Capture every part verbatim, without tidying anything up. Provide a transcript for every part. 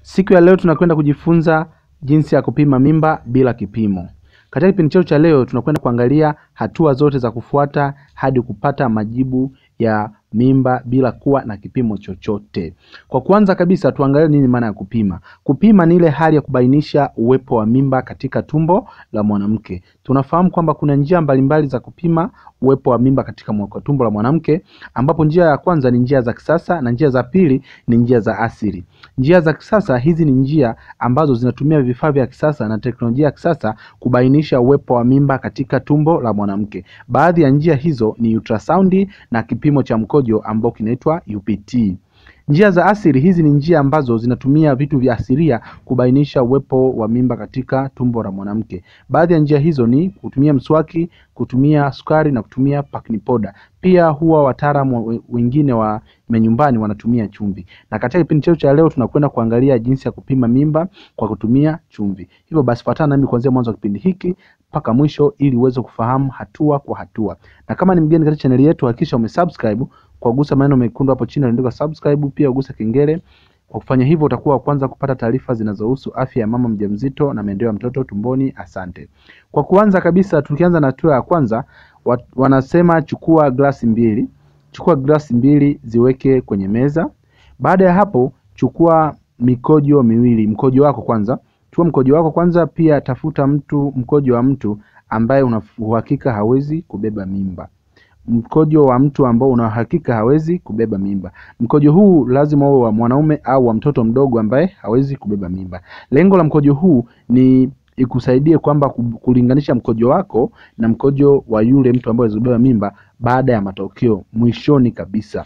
Siku ya leo tunakwenda kujifunza jinsi ya kupima mimba bila kipimo. Katika kipindi chetu cha leo tunakwenda kuangalia hatua zote za kufuata hadi kupata majibu ya mimba bila kuwa na kipimo chochote. Kwa kwanza kabisa tuangalie nini maana ya kupima. Kupima ni ile hali ya kubainisha uwepo wa mimba katika tumbo la mwanamke. Tunafahamu kwamba kuna njia mbalimbali za kupima uwepo wa mimba katika tumbo la mwanamke, ambapo njia ya kwanza ni njia za kisasa na njia za pili ni njia za asili. Njia za kisasa hizi ni njia ambazo zinatumia vifaa vya kisasa na teknolojia ya kisasa kubainisha uwepo wa mimba katika tumbo la mwanamke. Baadhi ya njia hizo ni ultrasound na kipimo cha mkojo ambao kinaitwa U P T. Njia za asili hizi ni njia ambazo zinatumia vitu vya asilia kubainisha uwepo wa mimba katika tumbo la mwanamke. Baadhi ya njia hizo ni kutumia mswaki, kutumia sukari na kutumia baking powder. Pia huwa wataalamu wengine wa nyumbani wanatumia chumvi. Na katika kipindi chetu cha leo tunakwenda kuangalia jinsi ya kupima mimba kwa kutumia chumvi. Hivyo basi fuatana nami kuanzia mwanzo wa kipindi hiki mpaka mwisho ili uweze kufahamu hatua kwa hatua. Na kama ni mgeni katika channel yetu, hakikisha umesubscribe kwa kugusa maneno mekundu hapo chini yaliyoandikwa subscribe, pia ugusa kengele. Kwa kufanya hivyo utakuwa wa kwanza kupata taarifa zinazohusu afya ya mama mjamzito na maendeleo ya mtoto tumboni. Asante. Kwa kuanza kabisa, tukianza na hatua ya kwanza, wanasema chukua glasi mbili. Chukua glasi mbili ziweke kwenye meza. Baada ya hapo, chukua mikojo miwili. Mkojo wako kwanza. Chukua mkojo wako kwanza, pia tafuta mtu mkojo wa mtu ambaye una uhakika hawezi kubeba mimba. Mkojo wa mtu ambao una uhakika hawezi kubeba mimba. Mkojo huu lazima uwe wa mwanaume au wa mtoto mdogo ambaye hawezi kubeba mimba. Lengo la mkojo huu ni ikusaidie kwamba kulinganisha mkojo wako na mkojo wa yule mtu ambaye hawezi kubeba mimba baada ya matokeo mwishoni kabisa.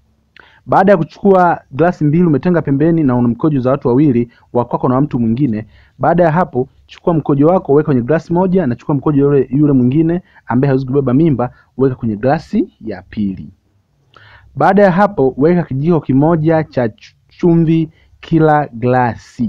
Baada ya kuchukua glasi mbili umetenga pembeni na una mkojo za watu wawili, wa kwako na mtu mwingine. Baada ya hapo, chukua mkojo wako weka kwenye glasi moja na chukua mkojo yule yule mwingine ambaye hawezi kubeba mimba weka kwenye glasi ya pili. Baada ya hapo, weka kijiko kimoja cha chumvi kila glasi.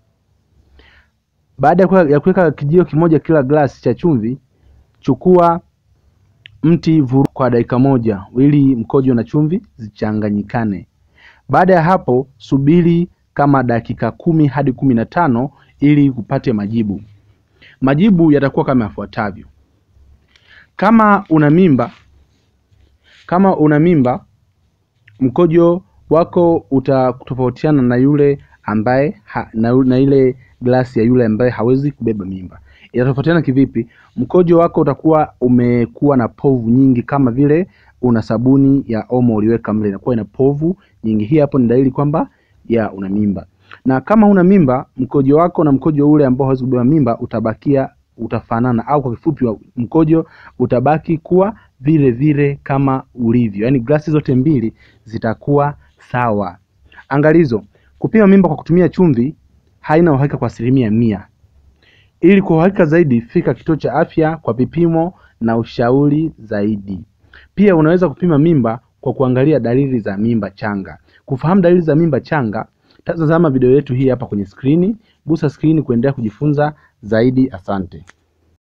Baada ya kuweka kijiko kimoja kila glasi cha chumvi, chukua mti vuru kwa dakika moja ili mkojo na chumvi zichanganyikane. Baada ya hapo, subiri kama dakika kumi hadi kumi na tano ili upate majibu. Majibu yatakuwa kama yafuatavyo. Kama una mimba, kama una mimba, mkojo wako utatofautiana na yule ambaye ha, na, na ile glasi ya yule ambaye hawezi kubeba mimba. Itatofautiana kivipi? Mkojo wako utakuwa umekuwa na povu nyingi, kama vile una sabuni ya omo uliweka mle, inakuwa ina povu nyingi. Hii hapo ni dalili kwamba ya una mimba. Na kama una mimba, mkojo wako na mkojo ule ambao hawezi kubeba mimba utabakia utafanana, au kwa kifupi mkojo utabaki kuwa vile vile kama ulivyo. Yaani glasi zote mbili zitakuwa sawa. Angalizo, kupima mimba kwa kutumia chumvi haina uhakika kwa asilimia mia. Ili kwa uhakika zaidi, fika kituo cha afya kwa vipimo na ushauri zaidi. Pia unaweza kupima mimba kwa kuangalia dalili za mimba changa. Kufahamu dalili za mimba changa, tazama video yetu hii hapa kwenye skrini. Gusa skrini kuendelea kujifunza zaidi. Asante.